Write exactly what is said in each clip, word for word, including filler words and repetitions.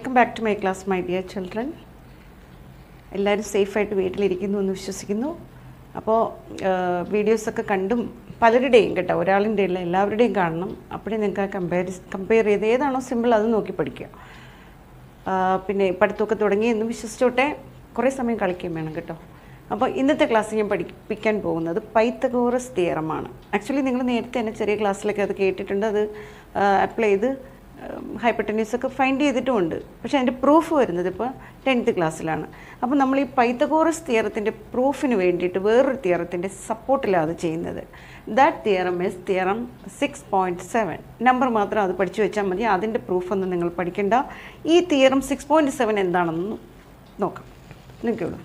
Welcome back to my class, my dear children. എല്ലാവരും സേഫായിട്ട് വീട്ടിലിരിക്കുന്നു എന്ന് വിശ്വസിക്കുന്നു. അപ്പോൾ വീഡിയോസൊക്കെ കണ്ടും പലരുടെയും കേട്ടോ, ഒരാളിൻ്റെ അല്ല എല്ലാവരുടെയും കാണണം. അപ്പോഴേ നിങ്ങൾക്ക് ആ കമ്പയർ കമ്പയർ ചെയ്ത് ഏതാണോ സിമ്പിൾ അത് നോക്കി പഠിക്കുക. പിന്നെ പഠിത്തമൊക്കെ തുടങ്ങി എന്ന് വിശ്വസിച്ചോട്ടെ, കുറേ സമയം കളിക്കുകയും വേണം കേട്ടോ. അപ്പോൾ ഇന്നത്തെ ക്ലാസ് ഞാൻ പഠിപ്പിക്കാൻ പോകുന്നത് പൈത്തഗോറസ് തിയറമാണ്. ആക്ച്വലി നിങ്ങൾ നേരത്തെ തന്നെ ചെറിയ ക്ലാസ്സിലൊക്കെ അത് കേട്ടിട്ടുണ്ട്, അത് അപ്ലൈ ചെയ്ത് ഹൈപ്പർടെന്യൂസൊക്കെ ഫൈൻഡ് ചെയ്തിട്ടുമുണ്ട്. പക്ഷേ അതിൻ്റെ പ്രൂഫ് വരുന്നത് ഇപ്പോൾ ടെൻത്ത് ക്ലാസ്സിലാണ്. അപ്പോൾ നമ്മൾ ഈ പൈത്തഗോറസ് തിയറത്തിൻ്റെ പ്രൂഫിന് വേണ്ടിയിട്ട് വേറൊരു തിയറത്തിൻ്റെ സപ്പോർട്ടിലാണ് അത് ചെയ്യുന്നത്. That theorem is theorem six point seven. Number മാത്രം അത് പഠിച്ചു വെച്ചാൽ മതി, അതിൻ്റെ പ്രൂഫൊന്നും നിങ്ങൾ പഠിക്കേണ്ട. ഈ തിയറം സിക്സ് പോയിൻറ്റ് സെവൻ എന്താണെന്ന് നോക്കാം. നിൽക്കുള്ളൂ.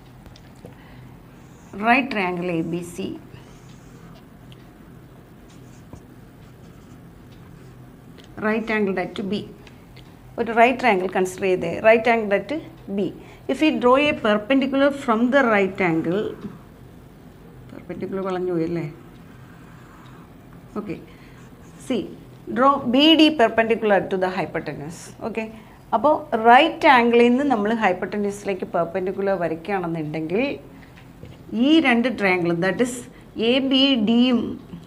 Right triangle A B C right angled at B. ഒരു right triangle consider ചെയ്തേ, right angled at B. If we draw a perpendicular from the right angle, perpendicular വളഞ്ഞു പോയല്ലേ, okay, see, draw B D perpendicular to the hypotenuse. okay, അപ്പോൾ right ആംഗിളിൽ നിന്ന് നമ്മൾ ഹൈപ്പോട്ടന്യൂസിലേക്ക് perpendicular വരയ്ക്കുകയാണെന്നുണ്ടെങ്കിൽ ഈ രണ്ട് triangle, that is A B ഡിയും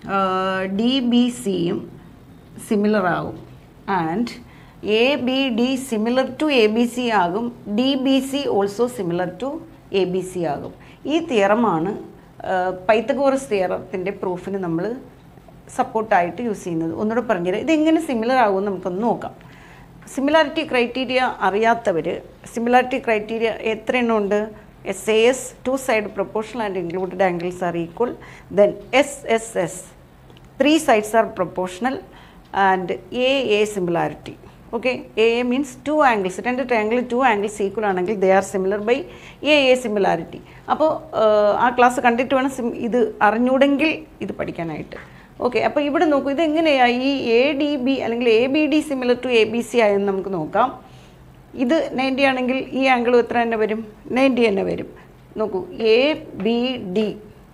ഡി ബി സിയും സിമിലർ ആകും. And A B D similar to A B C ആകും, D B C also similar to A B C ആകും. ഈ തിയറമാണ് പൈത്തഗോറസ് തിയറത്തിൻ്റെ പ്രൂഫിന് നമ്മൾ സപ്പോർട്ടായിട്ട് യൂസ് ചെയ്യുന്നത്. ഒന്നുകൂടെ പറഞ്ഞുതരാം, ഇതെങ്ങനെ സിമിലർ ആകുമെന്ന് നമുക്കൊന്ന് നോക്കാം. സിമിലാരിറ്റി ക്രൈറ്റീരിയ അറിയാത്തവർ, സിമിലാരിറ്റി ക്രൈറ്റീരിയ എത്ര എണ്ണം ഉണ്ട്? S A S, two side proportional and included angles are equal. Then S S S, three sides are proportional and A A similarity. okay, A A means two angles, രണ്ട് triangle two angles equal ആണെങ്കിൽ they are similar by A A similarity. അപ്പോൾ ആ class കണ്ടിട്ട് വേണം ഇത് അറിഞ്ഞൂടെങ്കിൽ ഇത് പഠിക്കാനായിട്ട്. Okay, അപ്പോൾ ഇവിടെ നോക്കൂ, ഇത് എങ്ങനെയാണ് ഈ എ ഡി ബി അല്ലെങ്കിൽ A B D similar to A B C ആയെന്ന് നമുക്ക് നോക്കാം. ഇത് നയൻറ്റി ആണെങ്കിൽ ഈ ആംഗിൾ എത്ര തന്നെ വരും? നയൻറ്റി തന്നെ വരും. നോക്കൂ, A B D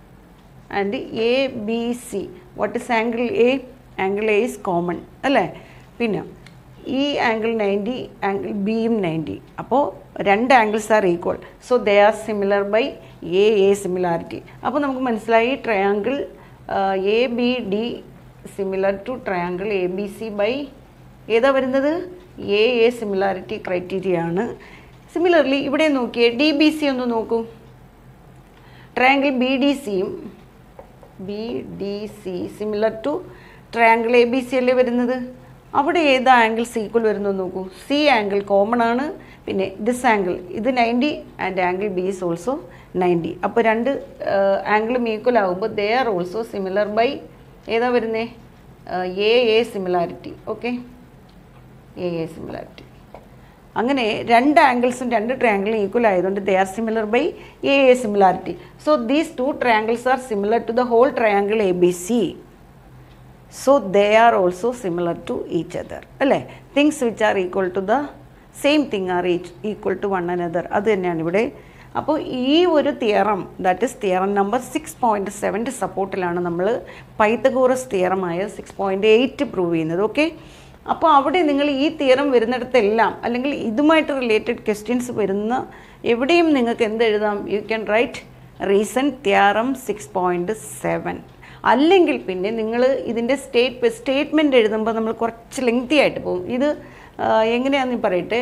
and A B C, what is angle A? Angle A is common അല്ലേ. പിന്നെ ഈ ആംഗിൾ നയൻറ്റി, ആംഗിൾ ബിയും നയൻറ്റി. അപ്പോൾ രണ്ട് angles are equal, so they are similar by A A similarity. അപ്പോൾ നമുക്ക് മനസ്സിലായി triangle A B D similar to triangle A B C by ഏതാ വരുന്നത്? എ എ സിമിലാരിറ്റി ക്രൈറ്റീരിയ ആണ്. സിമിലർലി ഇവിടെ നോക്കിയേ, ഡി ബി സി ഒന്ന് നോക്കൂ. ട്രയാങ്കിൾ ബി ഡി സിയും B D C similar to triangle A B C അല്ലേ വരുന്നത്. അവിടെ ഏതാ ആംഗിൾസ് ഈക്വൽ വരുന്നു നോക്കൂ. സി ആംഗിൾ കോമൺ ആണ്, പിന്നെ ദിസ് ആംഗിൾ ഇത് ninety and angle B is also ninety. അപ്പോൾ രണ്ട് ആംഗിളും ഈക്വൽ ആകുമ്പോൾ they are also similar by ഏതാ വരുന്നേ? A A similarity. Okay, A A similarity. അങ്ങനെ രണ്ട് ആംഗിൾസും രണ്ട് ട്രയാങ്കിളും ഈക്വൽ ആയതുകൊണ്ട് they are similar by A A similarity. So these two triangles are similar to the whole triangle A B C. So they are also similar to each other. അല്ലേ? Things which are equal to the same thing are equal to one another. അത് തന്നെയാണ് ഇവിടെ. അപ്പോൾ ഈ ഒരു theorem, that is theorem number six point സെവൻ്റെ സപ്പോർട്ടിലാണ് നമ്മൾ പൈത്തഗോറസ് തിയറമായ സിക്സ് പോയിൻറ്റ് എയ്റ്റ് പ്രൂവ് ചെയ്യുന്നത്. ഓക്കെ, അപ്പോൾ അവിടെ നിങ്ങൾ ഈ തിയറം വരുന്നിടത്തെല്ലാം അല്ലെങ്കിൽ ഇതുമായിട്ട് റിലേറ്റഡ് ക്വസ്റ്റ്യൻസ് വരുന്ന എവിടെയും നിങ്ങൾക്ക് എന്ത് എഴുതാം? You can write reason theorem six point seven. അല്ലെങ്കിൽ പിന്നെ നിങ്ങൾ ഇതിൻ്റെ സ്റ്റേറ്റ് സ്റ്റേറ്റ്മെൻറ്റ് എഴുതുമ്പോൾ നമ്മൾ കുറച്ച് ലെങ്തി ആയിട്ട് പോകും. ഇത് എങ്ങനെയാണെന്ന് പറയട്ടെ.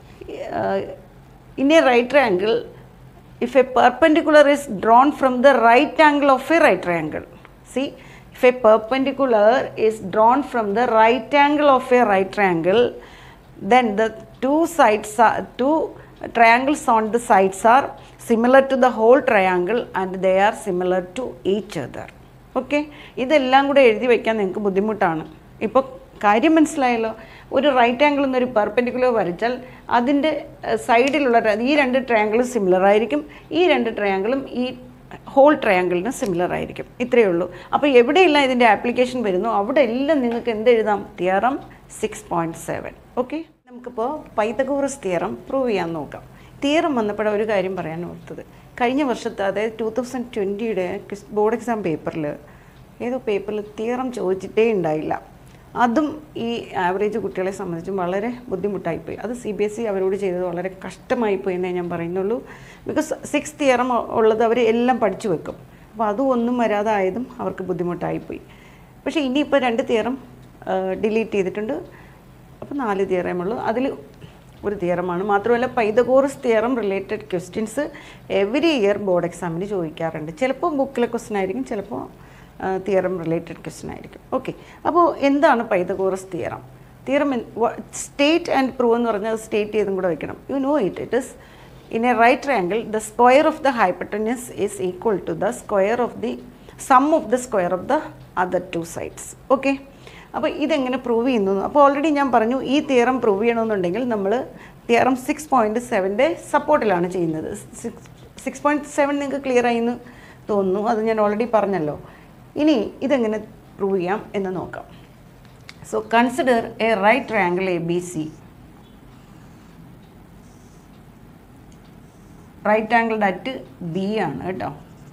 In a right triangle, if a perpendicular is drawn from the right angle of a right triangle. C, if a perpendicular is drawn from the right angle of a right triangle, then the two sides are two triangles on the sides are similar to the whole triangle and they are similar to each other. Okay, ഇതെല്ലാം കൂടെ എഴുതി വയ്ക്കാൻ നിങ്ങൾക്ക് ബുദ്ധിമുട്ടാണ്. ഇപ്പോൾ കാര്യം മനസ്സിലായല്ലോ. ഒരു റൈറ്റ് ആംഗിൾ എന്നൊരു പെർപെൻഡിക്കുലർ വരച്ചാൽ അതിൻ്റെ സൈഡിലുള്ള ഈ രണ്ട് ട്രയാങ്കിളും സിമിലർ ആയിരിക്കും, ഈ രണ്ട് ട്രയാങ്കിളും ഈ ഹോൾ ട്രയാങ്കിളിന് സിമിലർ ആയിരിക്കും. ഇത്രയേ ഉള്ളൂ. അപ്പോൾ എവിടെയെല്ലാം ഇതിൻ്റെ ആപ്ലിക്കേഷൻ വരുന്നു അവിടെ എല്ലാം നിങ്ങൾക്ക് എന്ത് എഴുതാം? Theorem six point seven. Okay, നമുക്കിപ്പോൾ പൈത്തഗോറസ് തിയറം പ്രൂവ് ചെയ്യാൻ നോക്കാം. തിയറം വന്നപ്പോഴേ ഒരു കാര്യം പറയാൻ ഓർത്തത്, കഴിഞ്ഞ വർഷത്തെ അതായത് ടു തൗസൻഡ് ട്വൻറ്റിയുടെ ബോർഡ് എക്സാം പേപ്പറിൽ ഏതോ പേപ്പറിൽ തിയറം ചോദിച്ചിട്ടേ ഉണ്ടായില്ല. അതും ഈ ആവറേജ് കുട്ടികളെ സംബന്ധിച്ചും വളരെ ബുദ്ധിമുട്ടായിപ്പോയി. അത് സി ബി എസ് ഇ അവരോട് ചെയ്തത് വളരെ കഷ്ടമായിപ്പോയി എന്നേ ഞാൻ പറയുന്നുള്ളൂ. ബിക്കോസ് സിക്സ് തിയറം ഉള്ളത് അവർ എല്ലാം പഠിച്ചു വെക്കും. അപ്പോൾ അതും ഒന്നും വരാതായതും അവർക്ക് ബുദ്ധിമുട്ടായിപ്പോയി. പക്ഷേ ഇനിയിപ്പോൾ രണ്ട് തിയറം ഡിലീറ്റ് ചെയ്തിട്ടുണ്ട്. അപ്പോൾ നാല് തിയറമുള്ളൂ. അതിൽ ഒരു തിയറമാണ്. മാത്രമല്ല Pythagoras theorem related questions every year board എക്സാമിന് ചോദിക്കാറുണ്ട്. ചിലപ്പോൾ ബുക്കിലെ ക്വസ്റ്റ്യൻ ആയിരിക്കും, ചിലപ്പോൾ തിയറം റിലേറ്റഡ് ക്വസ്റ്റ്യൻ ആയിരിക്കും. ഓക്കെ, അപ്പോൾ എന്താണ് Pythagoras theorem? Theorem state and prove എന്ന് പറഞ്ഞാൽ സ്റ്റേറ്റ് ചെയ്തും കൂടെ വയ്ക്കണം. You know it it is in a right triangle the square of the hypotenuse is equal to the square of the sum of the square of the other two sides. Okay, അപ്പോൾ ഇതെങ്ങനെ prove ചെയ്യുന്നു? അപ്പോൾ already ഞാൻ പറഞ്ഞു ഈ theorem prove ചെയ്യണമെന്നുണ്ടെങ്കിൽ നമ്മൾ theorem six point സെവൻ്റെ സപ്പോർട്ടിലാണ് ചെയ്യുന്നത്. സിക്സ് സിക്സ് പോയിൻറ്റ് സെവൻ നിങ്ങൾക്ക് ക്ലിയർ ആയിന്ന് തോന്നുന്നു. അത് ഞാൻ ഓൾറെഡി പറഞ്ഞല്ലോ. ഇനി ഇതെങ്ങനെ പ്രൂവ് ചെയ്യാം എന്ന് നോക്കാം. So consider a right triangle A B C. Right angled at B ആണ് കേട്ടോ.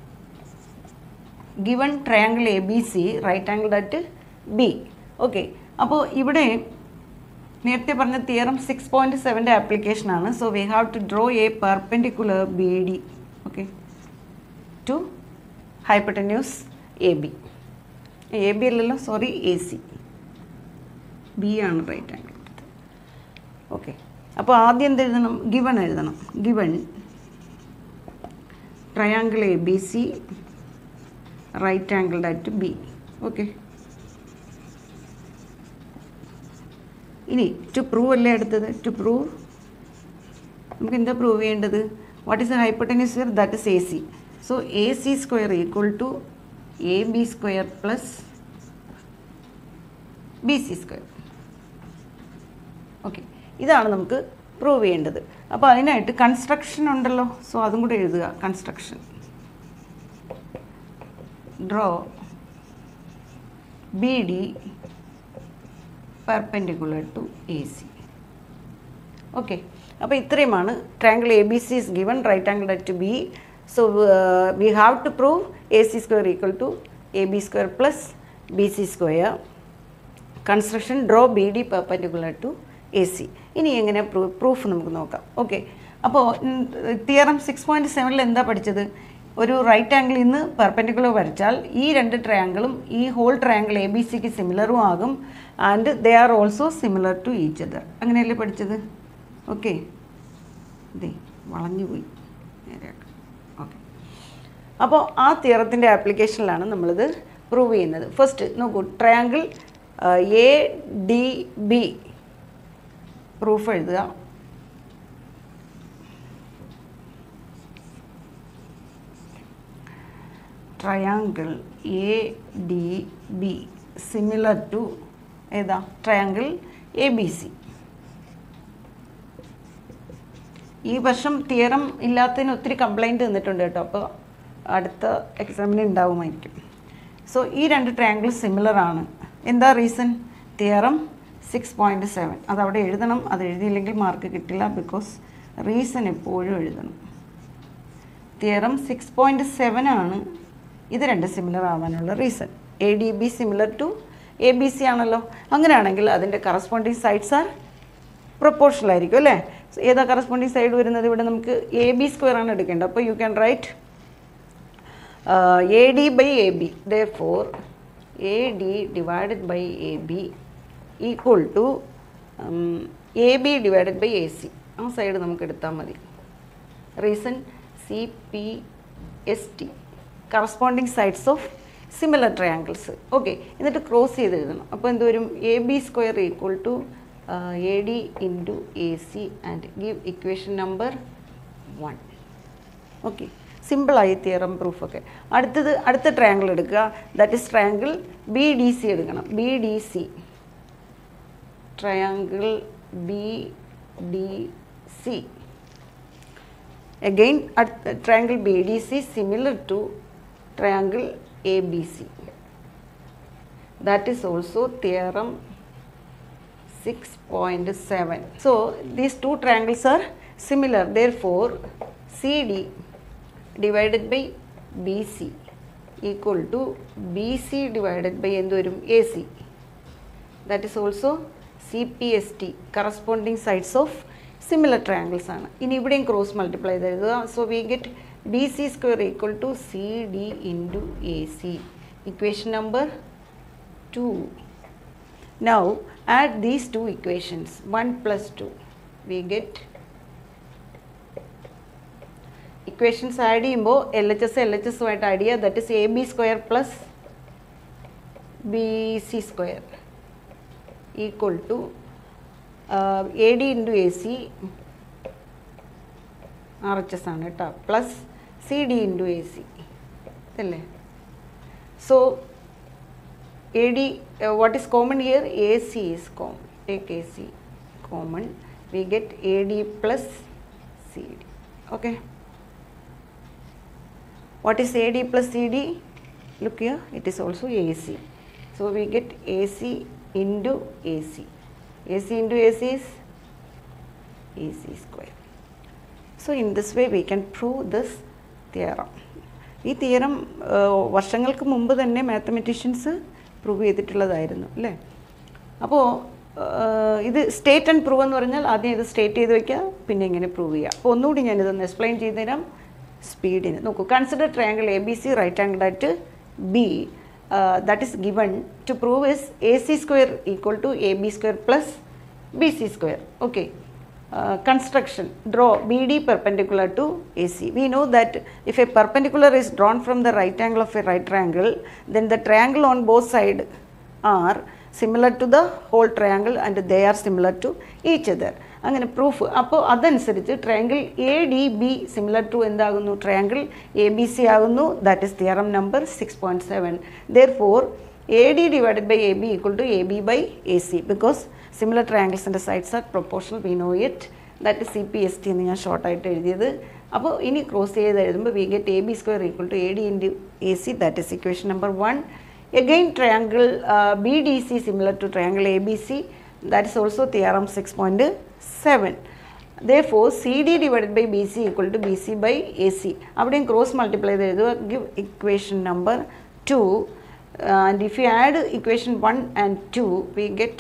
Given triangle A B C right angled at B. Okay, അപ്പോൾ ഇവിടെ നേരത്തെ പറഞ്ഞ തിയറം സിക്സ് പോയിൻറ്റ് സെവൻ്റെ ആപ്ലിക്കേഷനാണ്. So we have to draw a perpendicular B D okay to hypotenuse A B. A B അല്ലല്ലോ, sorry, A C. B ആണ് right angle. Okay, അപ്പോൾ ആദ്യം എന്ത് എഴുതണം? ഗിവൺ എഴുതണം. Given triangle A B C right angled at B. Okay, ഇനി to prove അല്ലേ അടുത്തത്? ടു പ്രൂവ് നമുക്ക് എന്താ പ്രൂവ് ചെയ്യേണ്ടത്? What is a hypotenuse here? That is A C. So A C square equal to A B square plus B C square. Okay, ഇതാണ് നമുക്ക് prove ചെയ്യേണ്ടത്. അപ്പോൾ അതിനായിട്ട് കൺസ്ട്രക്ഷൻ ഉണ്ടല്ലോ, സോ അതും കൂടെ എഴുതുക. Construction draw B D perpendicular to A C. Okay, അപ്പോൾ ഇത്രയുമാണ്. Triangle A B C is given right angle at B. So we have to prove A C square equal to A B square plus B C square. Construction draw B D perpendicular to A C. ഇനി എങ്ങനെ പ്രൂ proof നമുക്ക് നോക്കാം. Okay, അപ്പോൾ theorem six point സെവനിൽ എന്താ പഠിച്ചത്? ഒരു right ആംഗിളിൽ നിന്ന് പെർപെൻഡിക്കുലർ വരച്ചാൽ ഈ രണ്ട് ട്രയാങ്കിളും ഈ ഹോൾ ട്രയാങ്കിൾ എ ബി സിക്ക് സിമിലറും ആകും. And they are also similar to each other. അങ്ങനെയല്ലേ പഠിച്ചത്? ഓക്കെ, ഇതേ വളഞ്ഞു പോയി നേരെയാക്കാം. ഓക്കെ, അപ്പോൾ ആ തിയറത്തിൻ്റെ ആപ്ലിക്കേഷനിലാണ് നമ്മളിത് പ്രൂവ് ചെയ്യുന്നത്. ഫസ്റ്റ് നോക്കൂ, triangle A D B proof എഴുതുക. triangle A D B similar to ഏതാ? triangle A B C. ഈ വർഷം തിയറം ഇല്ലാത്തതിന് ഒത്തിരി കംപ്ലൈൻറ്റ് തന്നിട്ടുണ്ട് കേട്ടോ. അപ്പോൾ അടുത്ത എക്സാമിന് ഉണ്ടാവുമായിരിക്കും. സോ ഈ രണ്ട് ട്രയാങ്കിൾ സിമിലർ ആണ്. എന്താ reason? Theorem six point seven. അതവിടെ എഴുതണം. അത് എഴുതിയില്ലെങ്കിൽ മാർക്ക് കിട്ടില്ല. ബിക്കോസ് റീസൺ എപ്പോഴും എഴുതണം. തിയറം സിക്സ് പോയിൻറ്റ് സെവൻ ആണ് ഇത് രണ്ട് സിമിലർ ആവാനുള്ള reason. A D B similar to A B C ആണല്ലോ. അങ്ങനെയാണെങ്കിൽ അതിൻ്റെ കറസ്പോണ്ടിങ് സൈഡ്സ് ആർ പ്രൊപ്പോർഷണൽ ആയിരിക്കും അല്ലേ? ഏതാ കറസ്പോണ്ടിങ് സൈഡ് വരുന്നത്? ഇവിടെ നമുക്ക് എ ബി സ്ക്വയർ ആണ് എടുക്കേണ്ടത്. അപ്പോൾ you can write A D by A B. Therefore A D divided by A B equal to A B divided by A C. ആ സൈഡ് നമുക്ക് എടുത്താൽ മതി. Reason C P S T, corresponding sides of similar triangles. Okay, എന്നിട്ട് cross ചെയ്ത് എഴുതണം. അപ്പോൾ എന്ത് വരും? A B square equal to A D into A C and give equation number one. Okay, സിമ്പിളായി തിയറം പ്രൂഫൊക്കെ. അടുത്തത് അടുത്ത ട്രയാങ്കിൾ എടുക്കുക. That is triangle B D C എടുക്കണം. B D C triangle B D C. Again, at triangle B D C similar to triangle A B C. That is also theorem six point seven. So these two triangles are similar. Therefore, C D divided by B C equal to B C divided by എന്ത് വരും? A C. that is also C P S T, corresponding sides of similar triangles ആണ്. ഇനി ഇവിടെയും cross multiply ചെയ്ത് എഴുതുക. So we get D C square equal to C D into A C. Equation number two. Now add these two equations, one plus two. We get equations add ചെയ്യുമ്പോൾ L H S L H S ആയിട്ട് add ചെയ്യുക. that is A B square plus B C square equal to uh, A D into A C R H S ആണ് കേട്ടോ, plus C D into A C അല്ലേ. So A D, uh, what is common here? A C is common. Take A C common. We get A D plus C D. Okay. What is A D plus C D? Look here. It is also A C. So we get A C into A C. A C into A C is A C square. So in this way we can prove this theorem. ഈ theorem വർഷങ്ങൾക്ക് മുമ്പ് തന്നെ mathematicians prove ചെയ്തിട്ടുള്ളതായിരുന്നു അല്ലേ. അപ്പോൾ ഇത് state and prove എന്ന് പറഞ്ഞാൽ ആദ്യം ഇത് സ്റ്റേറ്റ് ചെയ്ത് വയ്ക്കുക, പിന്നെ ഇങ്ങനെ പ്രൂവ് ചെയ്യുക. അപ്പോൾ ഒന്നുകൂടി ഞാനിതൊന്ന് എക്സ്പ്ലെയിൻ ചെയ്ത് തരാം സ്പീഡിന്. നോക്കൂ, consider triangle A B C right angle at B that is given to prove is A C square equal to A B square plus B C square. Okay. Uh, construction, draw B D perpendicular to A C. We know that if a perpendicular is drawn from the right angle of a right triangle, then the triangle on both sides are similar to the whole triangle and they are similar to each other. അങ്ങനെ proof. അപ്പോൾ അതനുസരിച്ച് triangle A D B similar to എന്താകുന്നു? Triangle A B C ആകുന്നു. That is theorem number six point seven. Therefore A D divided by A B equal to A B by A C because similar triangles and sides are proportional. We know it. That is C P S T എന്ന് ഞാൻ ഷോർട്ടായിട്ട് എഴുതിയത്. അപ്പോൾ ഇനി cross ചെയ്ത് എഴുതുമ്പോൾ we get A B square equal to A D into A C. That is equation number one. Again triangle uh, B D C similar to triangle A B C, that is also theorem six point seven. Therefore C D divided by B C equal to B C by A C. Avadeyum cross multiply cheyidu give equation number two, uh, and if you add equation one and two we get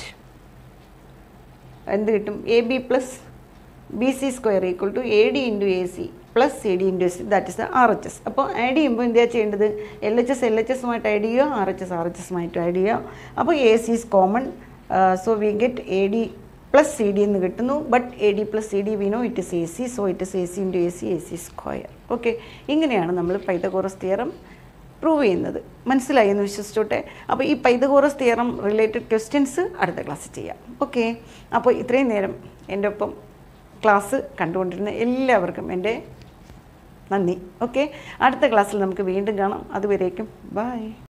endu kittum A B plus B C square equal to A D into A C plus C D into C, that is the R H S. അപ്പോൾ add ചെയ്യുമ്പോൾ എന്താ ചെയ്യേണ്ടത്? L H S L H എസുമായിട്ട് add ചെയ്യുക, R H S R H എസുമായിട്ട് add ചെയ്യുക. അപ്പോൾ A C is common. So we get A D plus C D എന്ന് കിട്ടുന്നു. But A D plus C D we know it is A C. So it is A C into A C, A C square. Okay. ഇങ്ങനെയാണ് നമ്മൾ Pythagoras theorem prove ചെയ്യുന്നത്. മനസ്സിലായി എന്ന് വിശ്വസിച്ചോട്ടെ. അപ്പോൾ ഈ Pythagoras theorem related questions അടുത്ത ക്ലാസ്സിൽ ചെയ്യാം. ഓക്കെ. അപ്പോൾ ഇത്രയും നേരം എൻ്റെ ഒപ്പം ക്ലാസ് കണ്ടുകൊണ്ടിരുന്ന എല്ലാവർക്കും എൻ്റെ നന്ദി. ഓക്കെ. അടുത്ത ക്ലാസ്സിൽ നമുക്ക് വീണ്ടും കാണാം. അതുവരേക്കും ബൈ.